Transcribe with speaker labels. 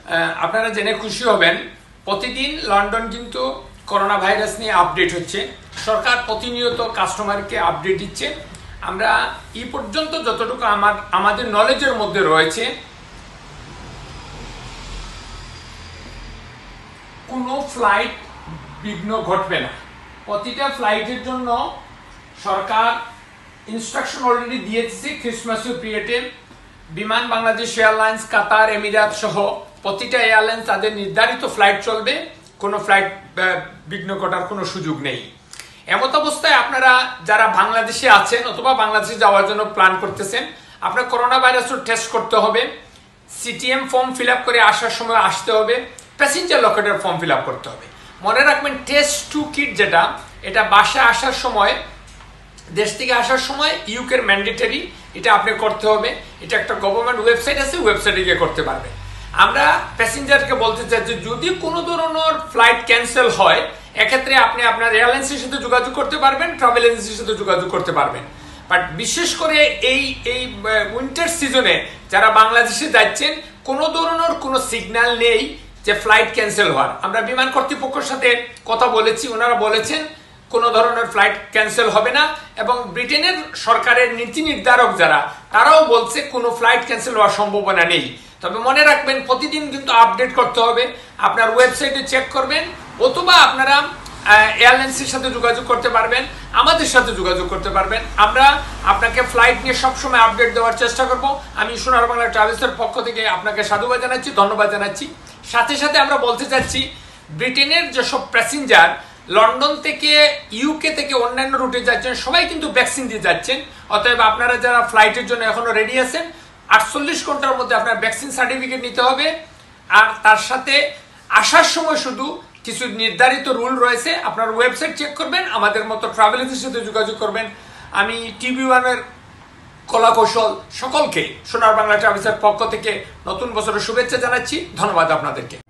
Speaker 1: আপনারা জেনে খুশি হবেন প্রতিদিন লন্ডন কিন্তু করোনা ভাইরাস নিয়ে আপডেট হচ্ছে। সরকার প্রতিনিয়ত কাস্টমারকে আপডেট দিচ্ছে। আমরা এই পর্যন্ত যতটুকু আমাদের নলেজের মধ্যে রয়েছে কোনো ফ্লাইট বিঘ্ন ঘটবে না। প্রতিটা ফ্লাইটের জন্য সরকার ইনস্ট্রাকশন অলরেডি দিয়েছে। ক্রিসমাস পিরিয়ডে বিমান বাংলাদেশ এয়ারলাইন্স, কাতার, এমিরাত সহ প্রতিটা এয়ারলাইন্স তাদের নির্ধারিত ফ্লাইট চলবে। কোনো ফ্লাইট বিঘ্ন ঘটার কোনো সুযোগ নেই। এমত অবস্থায় আপনারা যারা বাংলাদেশে আছেন অথবা বাংলাদেশে যাওয়ার জন্য প্ল্যান করতেছেন, আপনার করোনা ভাইরাসের টেস্ট করতে হবে, সিটিএম ফর্ম ফিল আপ করে আসার সময় আসতে হবে, প্যাসেঞ্জার লকেটের ফর্ম ফিল আপ করতে হবে। মনে রাখবেন টেস্ট 2 কিট যেটা, এটা বাসায় আসার সময়, দেশ থেকে আসার সময় ইউকের ম্যান্ডেটরি, এটা আপনি করতে হবে। এটা একটা গভর্নমেন্ট ওয়েবসাইট আছে, ওয়েবসাইটে গিয়ে করতে পারবে। আমরা প্যাসেঞ্জারকে বলতে চাই যে যদি কোনো ধরনের ফ্লাইট ক্যান্সেল হয়, এক্ষেত্রে আপনি আপনার এয়ারলাইন্সের সাথে যোগাযোগ করতে পারবেন, ট্রাভেল এজেন্সির সাথে যোগাযোগ করতে পারবেন। বাট বিশেষ করে এই উইন্টার সিজনে যারা বাংলাদেশে যাচ্ছেন, কোনো ধরনের কোনো সিগন্যাল নেই যে ফ্লাইট ক্যান্সেল হওয়ার। আমরা বিমান কর্তৃপক্ষের সাথে কথা বলেছি, ওনারা বলেছেন কোনো ধরনের ফ্লাইট ক্যান্সেল হবে না। এবং ব্রিটেনের সরকারের নীতি নির্ধারক যারা, তারাও বলছে কোনো ফ্লাইট ক্যান্সেল হওয়ার সম্ভাবনা নেই। তবে মনে রাখবেন প্রতিদিন কিন্তু আপডেট করতে হবে। আপনার ওয়েবসাইটে চেক করবেন অথবা আপনারা এয়ারলাইন্সের সাথে যোগাযোগ করতে পারবেন, আমাদের সাথে যোগাযোগ করতে পারবেন। আমরা আপনাকে ফ্লাইট নিয়ে সবসময় আপডেট দেওয়ার চেষ্টা করব। আমি সোনার বাংলা ট্রাভেলসের পক্ষ থেকে আপনাকে সাধুবাদ জানাচ্ছি, ধন্যবাদ জানাচ্ছি। সাথে সাথে আমরা বলতে চাচ্ছি, ব্রিটেনের যেসব প্যাসেঞ্জার লন্ডন থেকে ইউকে থেকে অন্যান্য রুটে যাচ্ছেন, সবাই কিন্তু ভ্যাকসিন দিয়ে যাচ্ছেন। অতএব আপনারা যারা ফ্লাইটের জন্য এখনো রেডি আছেন, 48 ঘন্টার মধ্যে আপনার ভ্যাকসিন সার্টিফিকেট নিতে হবে। আর তার সাথে আসার সময় শুধু কিছু নির্ধারিত রুল রয়েছে, আপনার ওয়েবসাইট চেক করবেন, আমাদের মতো ট্রাভেল এজেন্সির সাথে যোগাযোগ করবেন। আমি TV1-এর কলা কৌশল সকলকে সোনার বাংলা ট্রাভেলসের পক্ষ থেকে নতুন বছরের শুভেচ্ছা জানাচ্ছি। ধন্যবাদ আপনাদেরকে।